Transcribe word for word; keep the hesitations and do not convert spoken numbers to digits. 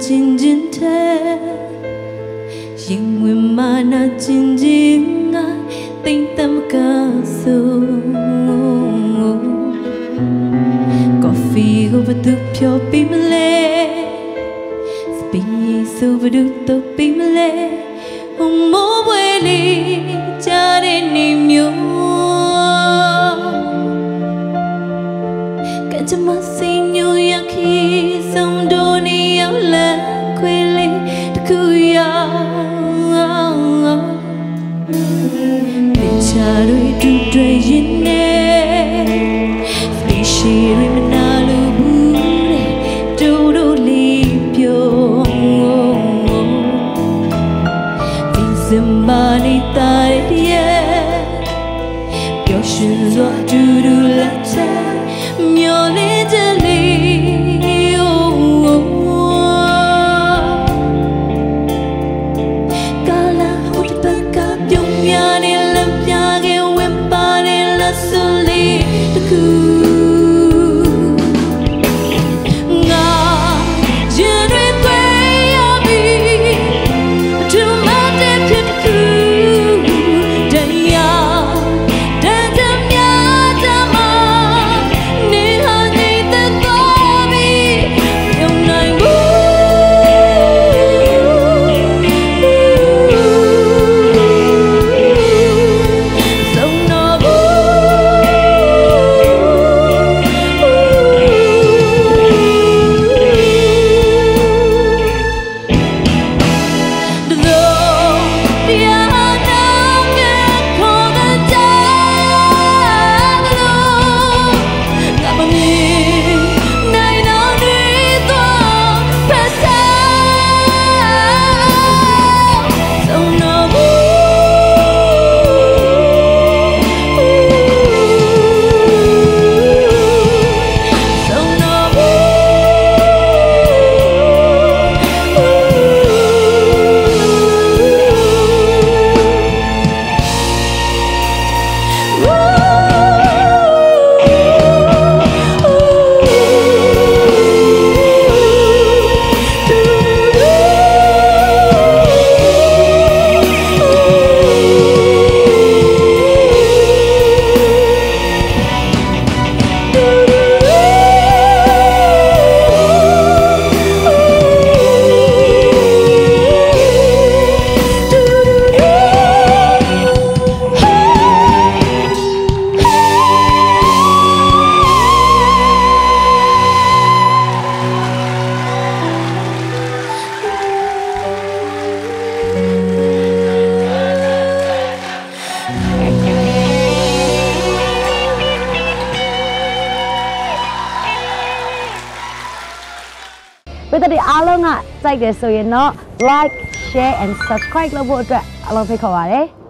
ချင်းချင်းတဲ့ရင်ဝင်မာနာချင်းချင်းငါတိမ်တမကဆို Coffee ကိုဘသူဖြောပြီးမလဲ Speed ဆိုဘသူတော့ပြီးမလဲဟိုမိုးပွဲလေးကြားတဲ့နေမျိုးကကြမစင်ညူရခီဆုံးတော့နေရောက်လာခွေလေးတခုရောက်ပြချာတွေတူတွေရင်နေရှိရမနာလို့ဘူးတဲ့တူတို့လေးပြောဒီစင်မာနေတာရဲ့ပျော်ရွှင်စွာတူတူလက်ချမျောလေးချလေးကာလာဟိုတပတ်ကပြုံးရနေလက်ပြကဝင်ပါနေလက်စလေးတခုBây giờ thì alo ngạ, chạy cái số yên nó like, share and subscribe လုပ်ဖို့အတွက်အလုပ်ဖိတ်ခေါ်ပါတယ်